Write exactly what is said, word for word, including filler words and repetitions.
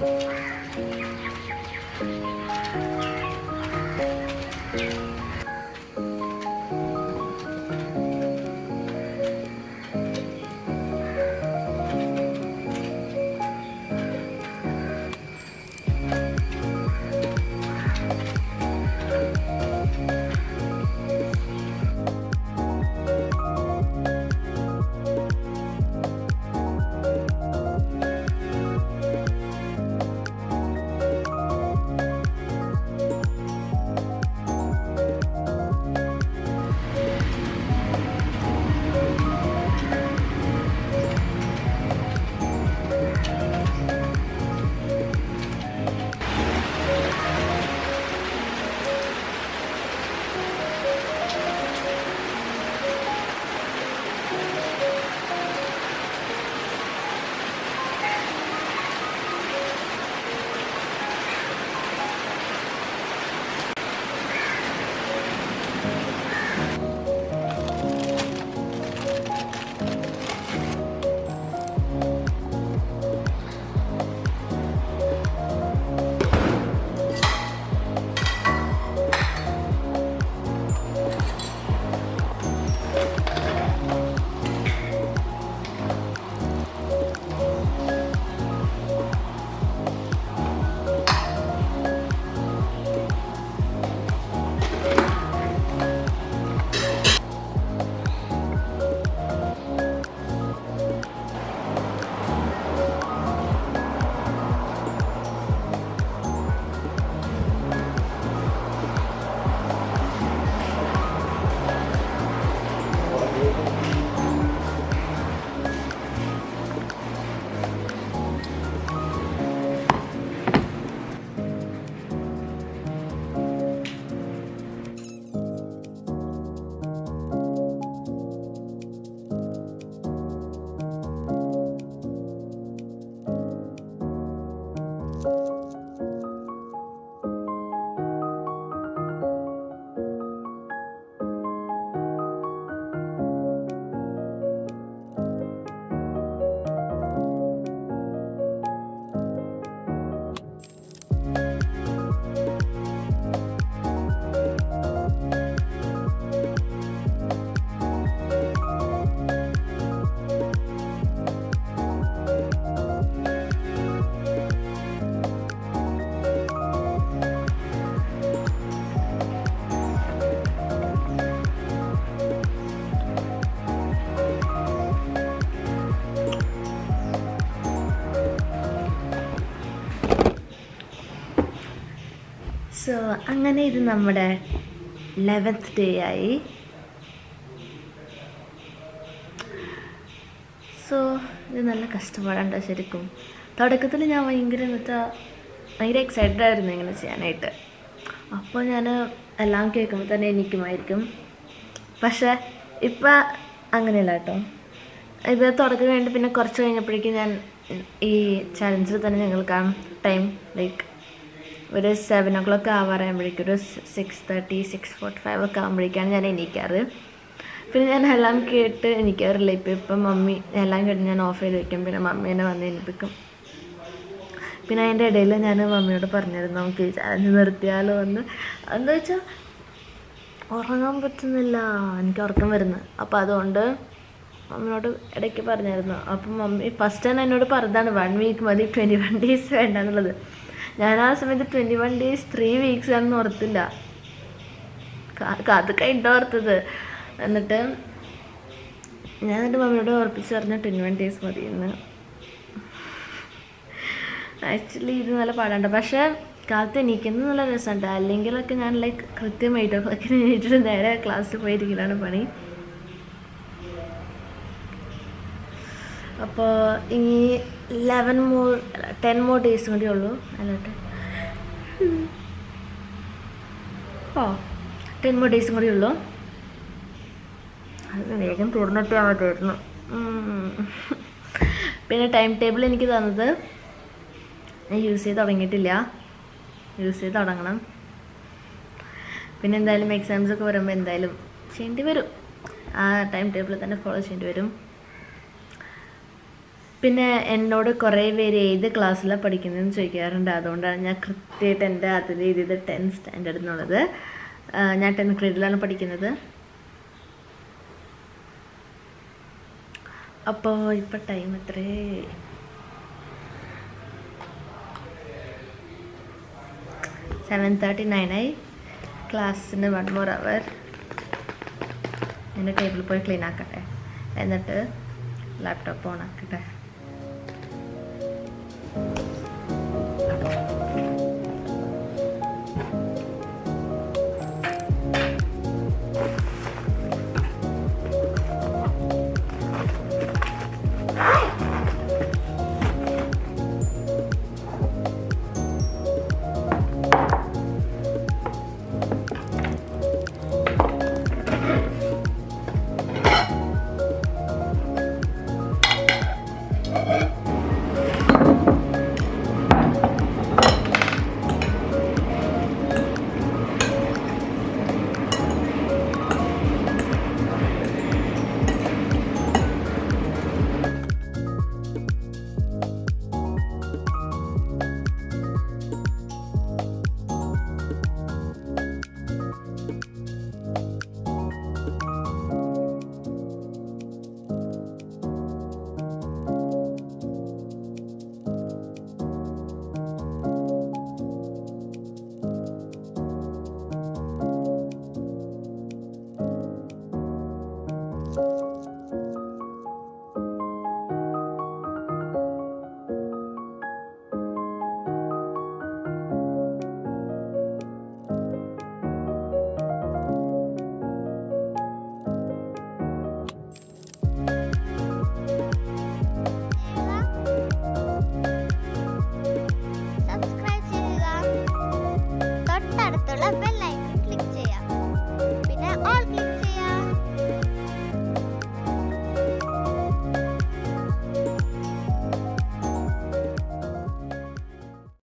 So, അങ്ങനെ ഇത് നമ്മുടെ eleventh day ആയി. സോ ഇത് നല്ല കഷ്ടപ്പാടുണ്ടോ ശരിക്കും. തുടക്കത്തിൽ ഞാൻ ഭയങ്കര എന്നിട്ടാൽ ഭയങ്കര എക്സൈറ്റഡ് ആയിരുന്നു ഇങ്ങനെ ചെയ്യാനായിട്ട്. അപ്പോൾ ഞാൻ എല്ലാം കേൾക്കുമ്പോൾ തന്നെ എനിക്കുമായിരിക്കും. പക്ഷേ ഇപ്പം അങ്ങനെയല്ല കേട്ടോ. ഇത് തുടക്കം കഴിഞ്ഞിട്ട് പിന്നെ കുറച്ച് കഴിഞ്ഞപ്പോഴേക്കും ഞാൻ ഈ ചലഞ്ചിൽ തന്നെ ഞങ്ങൾക്ക് ടൈം ലൈക്ക് ഒരു സെവൻ ഓ ക്ലോക്ക് ആവാറാകുമ്പോഴേക്കും ഒരു six thirty six forty five ഒക്കെ ആകുമ്പോഴേക്കാണ് ഞാൻ എണീക്കാറ്. പിന്നെ ഞാൻ എല്ലാം കേട്ട് എണീക്കാറില്ല. ഇപ്പം ഇപ്പം മമ്മി എല്ലാം കേട്ട് ഞാൻ ഓഫ് ചെയ്ത് വയ്ക്കും. പിന്നെ മമ്മി എന്നെ വന്ന് എണീപ്പിക്കും. പിന്നെ അതിൻ്റെ ഇടയിൽ ഞാൻ മമ്മിയോട് പറഞ്ഞിരുന്നു നമുക്ക് ഈ ചലഞ്ച് നിർത്തിയാലോ എന്ന്. എന്താ വെച്ചാൽ ഉറങ്ങാൻ പറ്റുന്നില്ല, എനിക്ക് ഉറക്കം വരുന്നത്. അപ്പോൾ അതുകൊണ്ട് മമ്മിയോട് ഇടയ്ക്ക് പറഞ്ഞായിരുന്നു. അപ്പം മമ്മി ഫസ്റ്റ് തന്നെ എന്നോട് പറഞ്ഞതാണ് വൺ വീക്ക് മതി, ട്വൻറ്റി വൺ ഡേയ്സ് വേണ്ട എന്നുള്ളത്. ഞാൻ ആ സമയത്ത് twenty one days three weeks ആണെന്ന് ഓർത്തില്ല, കാത്ത് കഴിഞ്ഞിട്ട് ഓർത്തത്. എന്നിട്ട് ഞാൻ എൻ്റെ മമ്മിയോട് ഉറപ്പിച്ച് പറഞ്ഞു ട്വൻറ്റി വൺ ഡേയ്സ് മതി എന്ന്. ആക്ച്വലി ഇത് നല്ല പാടാണ്ട്, പക്ഷേ കാലത്ത് എണീക്കുന്നത് നല്ല രസമുണ്ട്. അല്ലെങ്കിലൊക്കെ ഞാൻ ലൈക്ക് കൃത്യം എയ്റ്റ് ഓ ക്ലോക്കിന് എണീറ്റിട്ട് നേരെ ക്ലാസ്സിൽ പോയിരിക്കലാണ് പണി. അപ്പോൾ ഇനി ലെവൻ മോർ ടെൻ മോർ ഡേയ്സും കൂടി ഉള്ളൂ. അല്ലോട്ടെ ഓ ടെൻ മോർ ഡേയ്സും കൂടി ഉള്ളൂ. അത് വേഗം തീർന്നിട്ട് മതിയായിരുന്നു. പിന്നെ ടൈം ടേബിൾ എനിക്ക് തന്നത് ഞാൻ യൂസ് ചെയ്ത് തുടങ്ങിയിട്ടില്ല, യൂസ് ചെയ്ത് തുടങ്ങണം. പിന്നെ എന്തായാലും എക്സാംസൊക്കെ വരുമ്പോൾ എന്തായാലും ചെയ്യേണ്ടി വരും. ആ ടൈം ടേബിൾ തന്നെ ഫോളോ ചെയ്യേണ്ടി വരും. പിന്നെ എന്നോട് കുറേ പേര് ഏത് ക്ലാസ്സിലാണ് പഠിക്കുന്നതെന്ന് ചോദിക്കാറുണ്ട്. അതുകൊണ്ടാണ് ഞാൻ കൃത്യമായിട്ട് എൻ്റെ അതിൽ എഴുതിയത് ടെൻ സ്റ്റാൻഡേർഡ് എന്നുള്ളത്. ഞാൻ ടെൻത്ത് ഗ്രേഡിലാണ് പഠിക്കുന്നത്. അപ്പോൾ ഇപ്പോൾ ടൈം എത്രേ? സെവൻ തേർട്ടി നയനായി. ക്ലാസ്സിന് വൺ മോർ അവർ. എൻ്റെ ടേബിൾ പോയി ക്ലീൻ ആക്കട്ടെ, എന്നിട്ട് ലാപ്ടോപ്പ് ഓൺ ആക്കട്ടെ.